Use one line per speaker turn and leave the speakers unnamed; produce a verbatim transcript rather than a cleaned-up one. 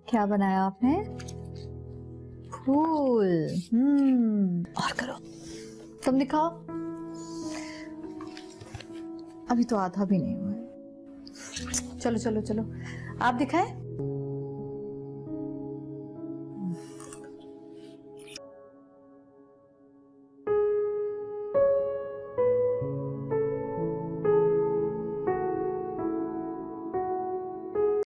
क्या बनाया आपने? फूल। हम्म, और करो, तुम दिखाओ। अभी तो आधा भी नहीं हुआ है। चलो चलो चलो, आप दिखाएं।